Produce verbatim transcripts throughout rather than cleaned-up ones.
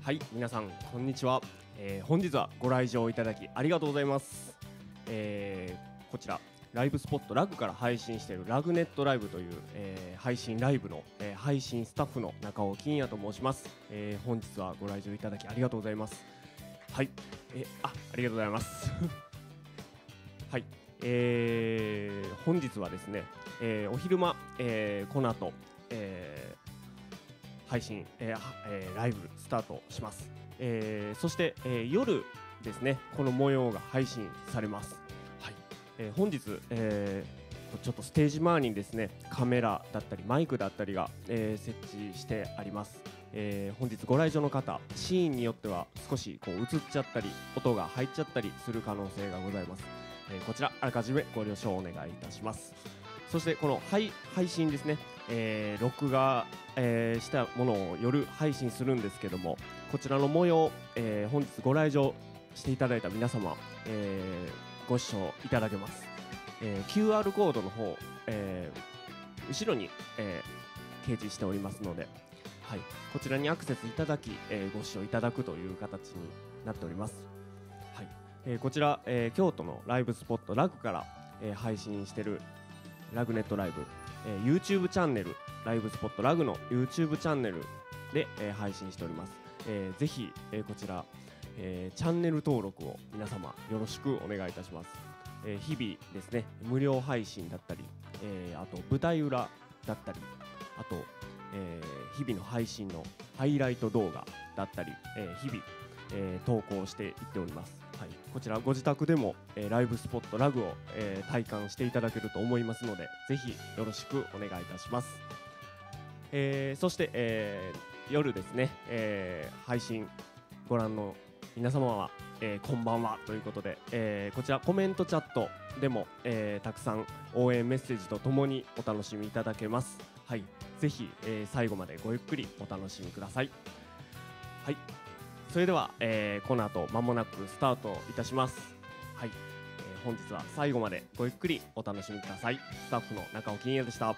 はい、皆さんこんにちは、えー、本日はご来場いただきありがとうございます、えー、こちらライブスポットラグから配信しているラグネットライブという、えー、配信ライブの、えー、配信スタッフの中尾金也と申します、えー、本日はご来場いただきありがとうございます。はい、えー、あ、ありがとうございますはい、えー、本日はですね、えー、お昼間、えー、この後、えー配信、えーえー、ライブスタートします、えー、そして、えー、夜ですねこの模様が配信されます、はいえー、本日、えー、ちょっとステージ周りにですねカメラだったりマイクだったりが、えー、設置してあります、えー、本日ご来場の方シーンによっては少しこう映っちゃったり音が入っちゃったりする可能性がございます、えー、こちらあらかじめご了承お願いいたします。そしてこの配配信ですね、えー、録画、えー、したものを夜配信するんですけども、こちらの模様、えー、本日ご来場していただいた皆様、えー、ご視聴いただけます、えー、キューアール コードの方、えー、後ろに、えー、掲示しておりますので、はい、こちらにアクセスいただき、えー、ご視聴いただくという形になっております、はいえー、こちら、えー、京都のライブスポットラグから、えー、配信しているラグネットライブ、えー、YouTube チャンネルライブスポットラグの YouTube チャンネルで、えー、配信しております、えー、ぜひ、えー、こちら、えー、チャンネル登録を皆様よろしくお願いいたします、えー、日々ですね無料配信だったり、えー、あと舞台裏だったりあと、えー、日々の配信のハイライト動画だったり、えー、日々、えー、投稿していっております、はい、こちらご自宅でも、えー、ライブスポットラグを、えー、体感していただけると思いますのでぜひよろしくお願いいたします、えー、そして、えー、夜ですね、えー、配信ご覧の皆様は、えー、こんばんはということで、えー、こちらコメントチャットでも、えー、たくさん応援メッセージとともにお楽しみいただけます、はい、ぜひ、えー、最後までごゆっくりお楽しみください。はい、それでは、えー、この後間もなくスタートいたします。はい、えー、本日は最後までごゆっくりお楽しみください。スタッフの中尾金也でした。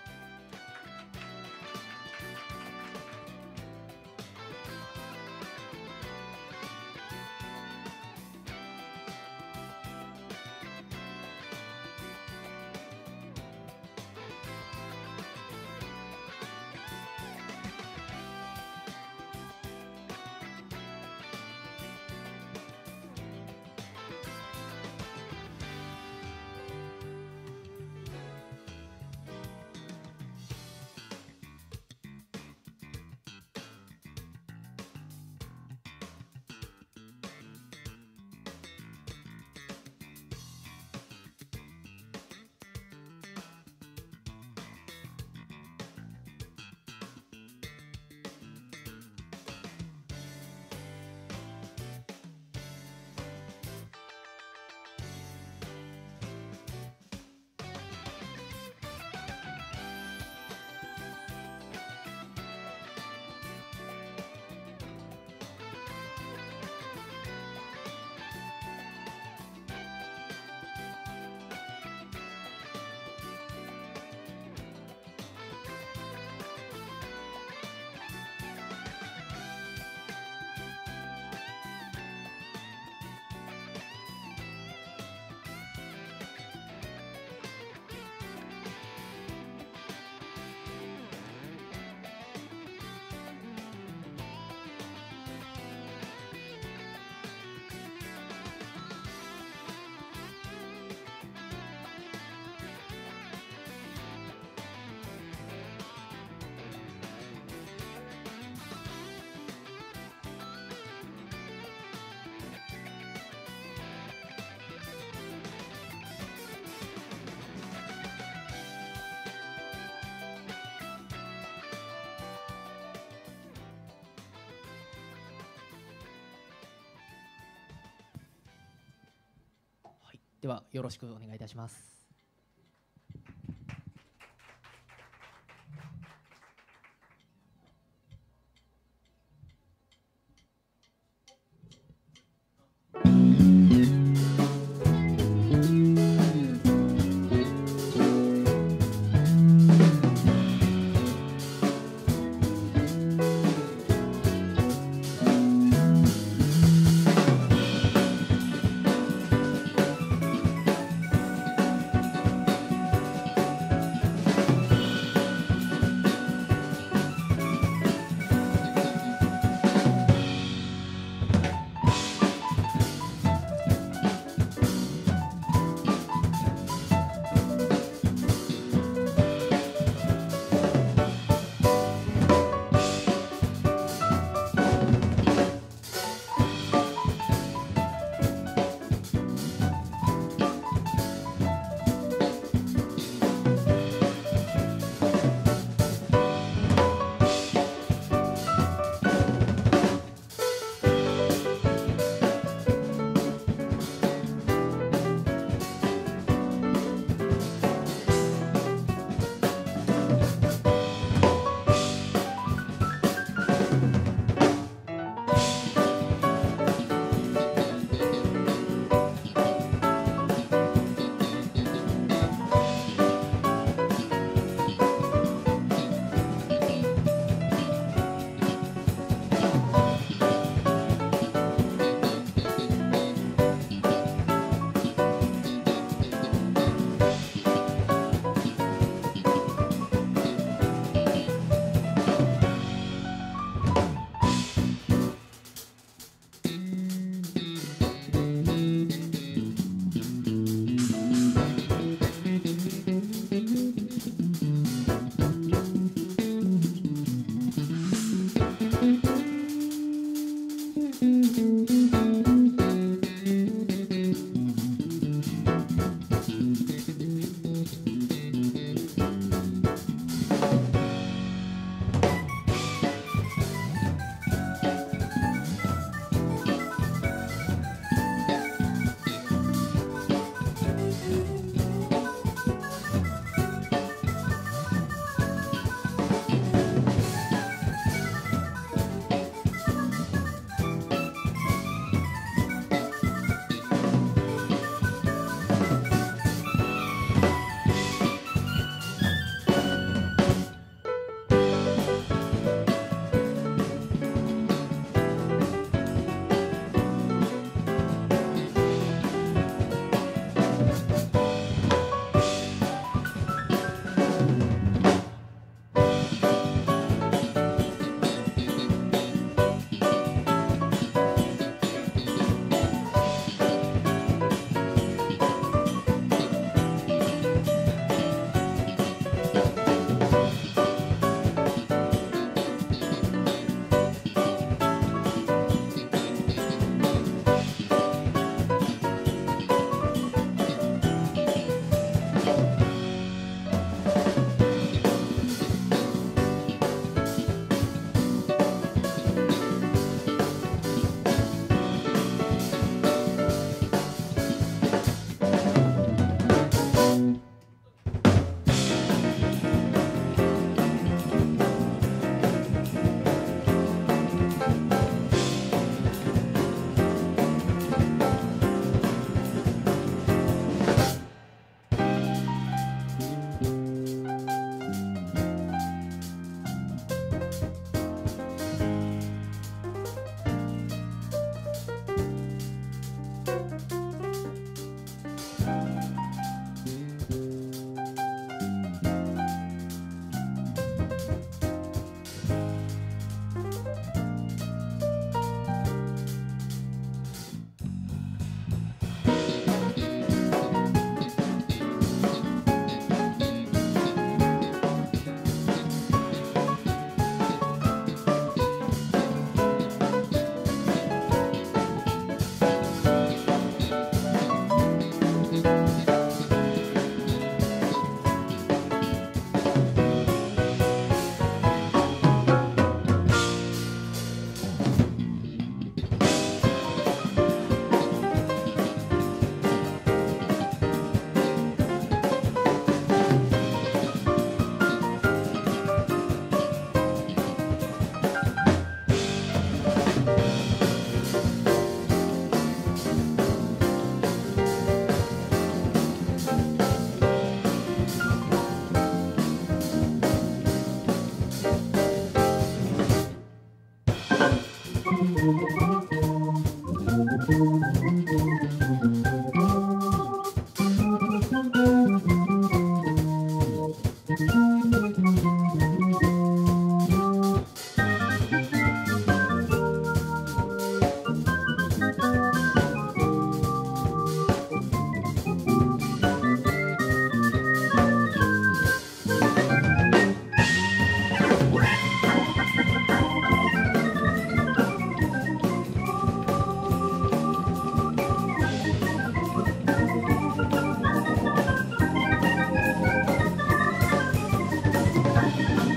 ではよろしくお願いいたします。 はい、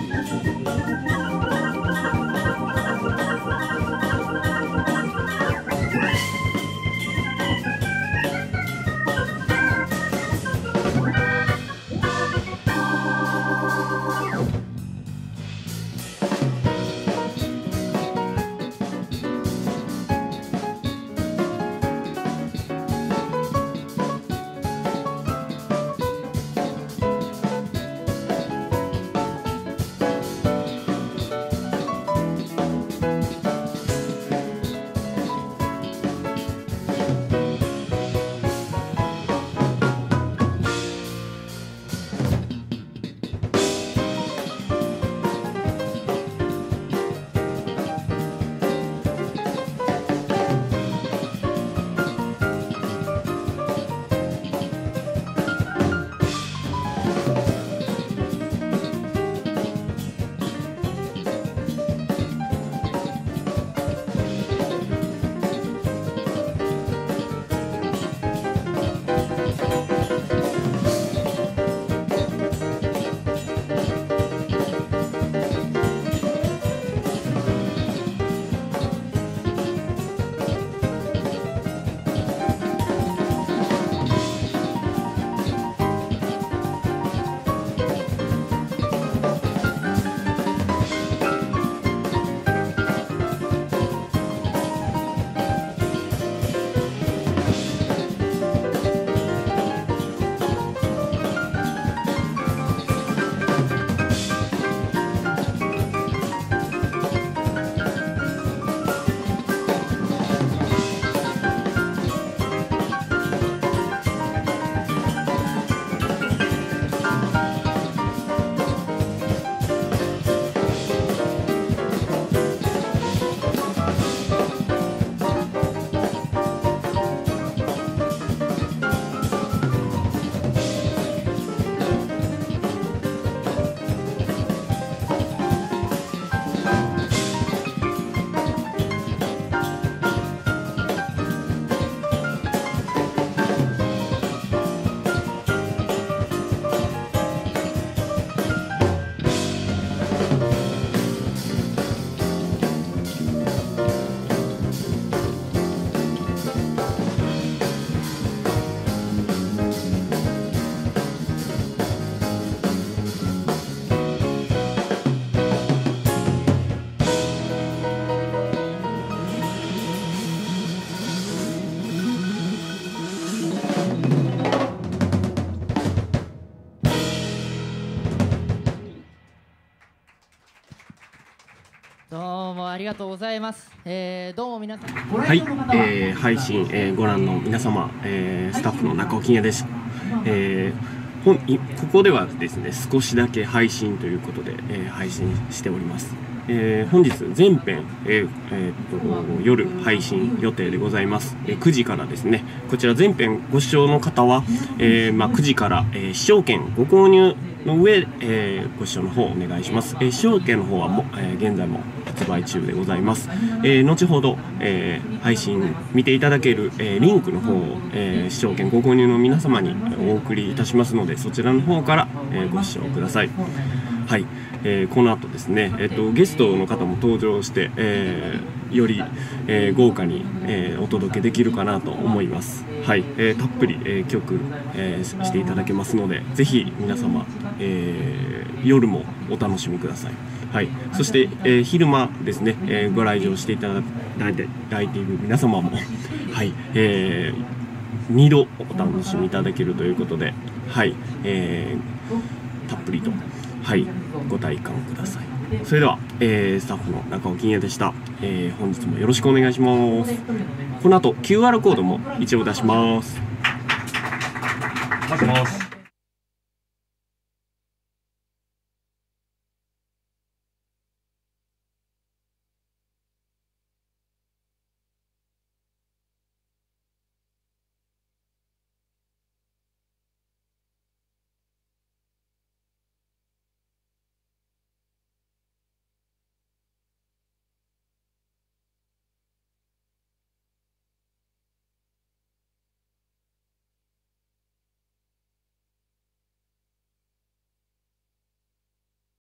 どうもありがとうございます。えー、どうも皆さん。 はい、えー、配信、えー、ご覧の皆様、えー、スタッフの中尾金也です。えー、ほんいここではですね、少しだけ配信ということで、えー、配信しております。えー、本日全編、えーえー、っと夜配信予定でございます。えー、くじからですね、こちら全編ご視聴の方は、えーまあ、くじから、えー、視聴券ご購入の上、えー、ご視聴の方お願いします。えー、視聴券の方はも、えー、現在も発売中でございます。えー、後ほど、えー、配信見ていただける、えー、リンクの方を、えー、視聴券ご購入の皆様にお送りいたしますので、そちらの方から、えー、ご視聴ください。はい、えー、この後ですね、えー、とゲストの方も登場して、えー、より、えー、豪華に、えー、お届けできるかなと思います。はい、えー、たっぷり、えー、曲、えー、していただけますので、ぜひ皆様、えー、夜もお楽しみください。はい、そして、えー、昼間ですね、えー、ご来場していただいている皆様も、はい、えー、にどお楽しみいただけるということで、はい、えー、たっぷりと、はい、ご体感ください。それでは、えー、スタッフの中尾金也でした。えー、本日もよろしくお願いします。この後 キューアール コードも一応出します。 出します。